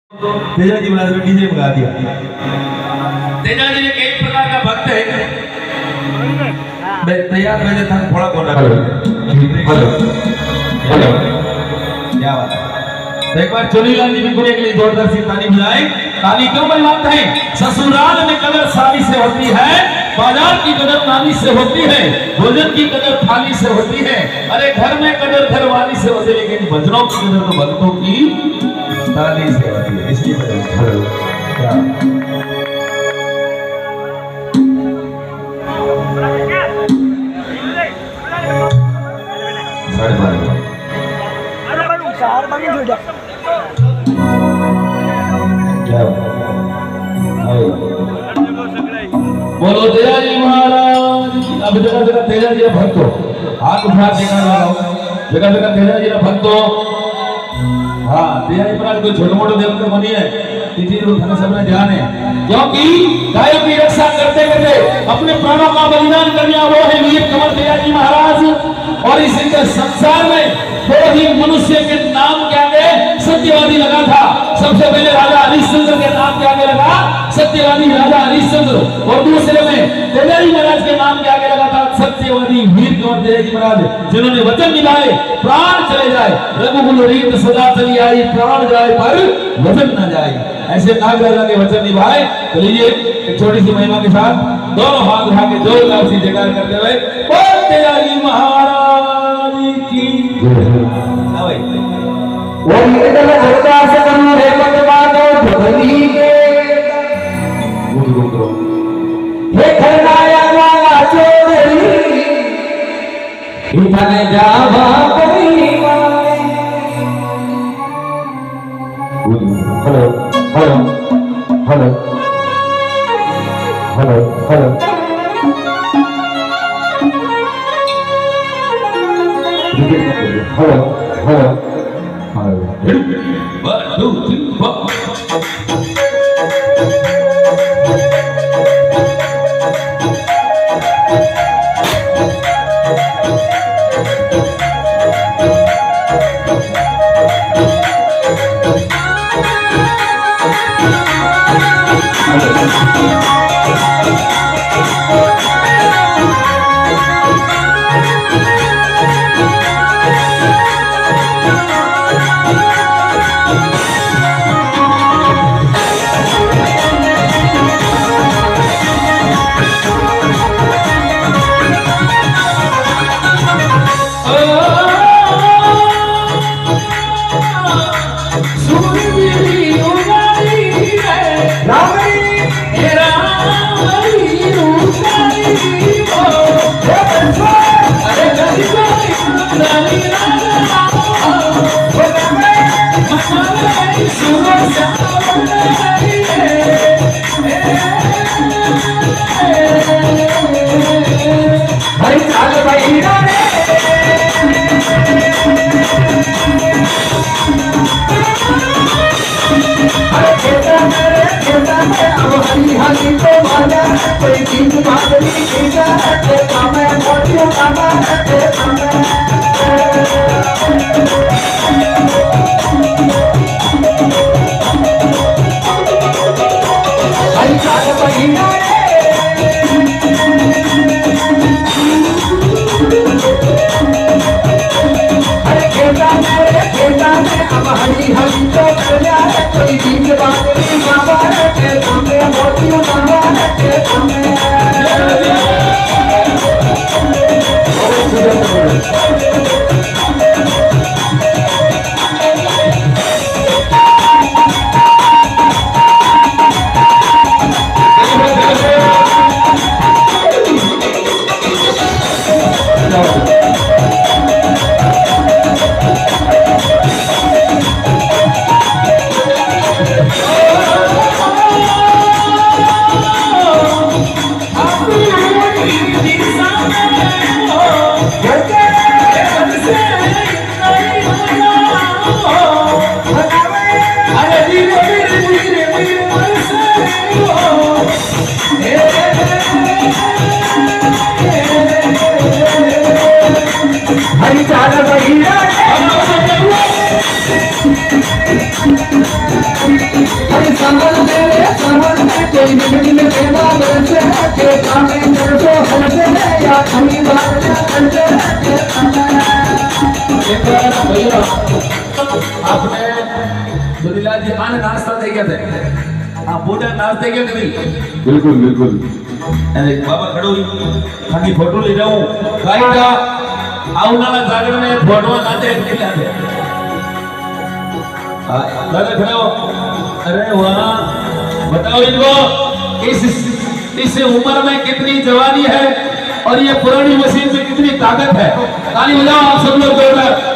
तेजा जी महाराज ने डीजे मंगा दिया। तेजा जी एक प्रकार का भक्त है। मैं तैयार रहने था थोड़ा बोल रहा हूँ। हेलो क्या बात है। तो एक बार चोलीलाल जी बिल्कुल के लिए जोरदार सी ताली बजाएं। ताली क्यों बजवाते हैं? ससुराल में कदर साली से होती है, बाजार की कदर नाली से होती है, भोजन की कदर थाली से होती है, अरे घर में कदर घरवाली से होती है, लेकिन भजनों की कदर तो भक्तों की ताली से होती है। इसलिए क्या बोलो तेजा जी महाराज। अब जगह जगह तेजा जी भक्तो हाथ उठा देना लगाओ। जगह जगह तेजा जी भक्तो। हाँ तेजा जी महाराज कोई छोटे मोटे देवता बनी है इसी उठाने सबने ध्यान है, क्योंकि गायों की रक्षा करते करते अपने प्राणों का बलिदान करने वो है वीर कंवर तेजा जी महाराज। और इस संसार में दो ही मनुष्य के नाम के आगे सत्यवादी लगा था। सबसे पहले राजा हरिश्चंद्र के नाम के आगे लगा सत्यवादी राजा हरिश्चंद्र, और दूसरे में तेजा जी महाराज के नाम के आगे लगा था सत्यवादी वीर कंवर तेजा जी महाराज, जिन्होंने वचन निभाए प्राण चले जाए रघुकुल रीत सदा चली आई, प्राण जाए पर वचन न जाए। ऐसे नाग राजा के वचन निभाए। तो लीजिए एक छोटी सी महिमा के साथ दोनों हाथ उठा के जोरदार सी जयकार करते हुए बोल तेजा जी महाराज की वो निर्दल अवतार से करूं रे भगवानो भगनी के हे खरनाया वाला चोरी इतने जावा कोई वाले। Hello hello hello hello hello hello hello 1 2 3 4 Okay. आपने दुनिया जी आने नाश्ता दे गया थे हाँ पूजा नाश्ते के कभी बिल्कुल बिल्कुल बाबा खड़ो खाली फोटो ले जाऊं काई का आउनाला जागर में फोटो नाते खिला दे दादा खड़े हो अरे वाह बताओ इनको इस उम्र में कितनी जवानी है और ये पुरानी मशीन में कितनी ताकत है ताली बजाओ आप सब लोग जोरदार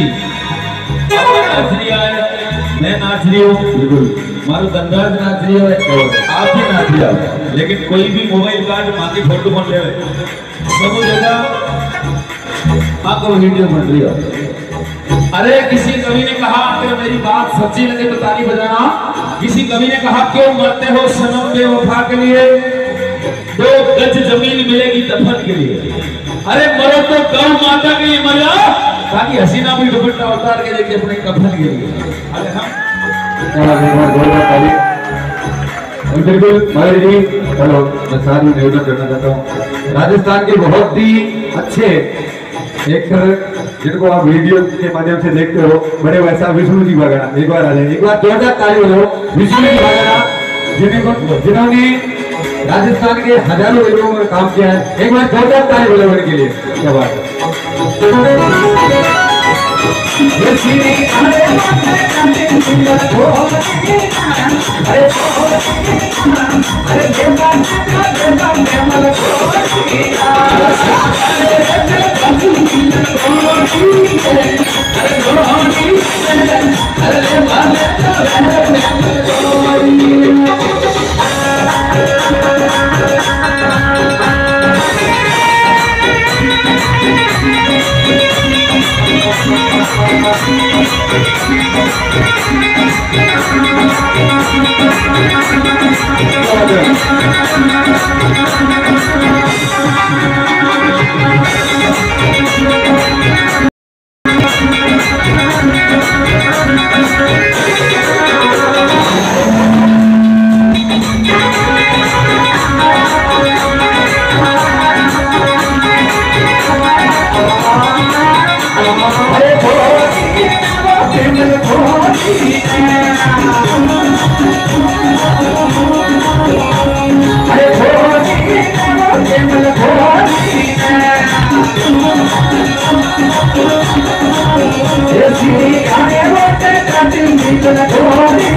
नाच रही है, मैं नाच रही हूँ, बिल्कुल मारो धंधा नाच रही है, आप भी नाच रही हो, लेकिन कोई भी मोबाइल कार्ड माँ की फोटो बन रहे सब जगह आपको वीडियो बन रही है। अरे किसी कवि ने कहा, अगर मेरी बात सच्ची लगे तो ताली बजाना। किसी कवि ने कहा, क्यों मरते हो सनम बेवफा के लिए, 2 गज जमीन मिलेगी दफन के लिए। अरे मरो तो गौ माता के लिए मर जाओ, ताकि हसीना भी दुपट्टा उतार के देखे अपने कफन के लिए। अरे हम बिल्कुल मयूर जी, चलो मैं सारी निवेदन करना चाहता हूँ, राजस्थान के बहुत ही अच्छे एक्टर जिनको आप वीडियो के माध्यम से देखते हो, बड़े वैसा विष्णु जी बघेड़ा, एक बार आ जाए, एक बार जोरदार ताली हो विष्णु जी बघेड़ा, जिन्होंने राजस्थान के हजारों फिल्मों में काम किया है। एक बार जोरदार ताली बोले उनके लिए। क्या बात है?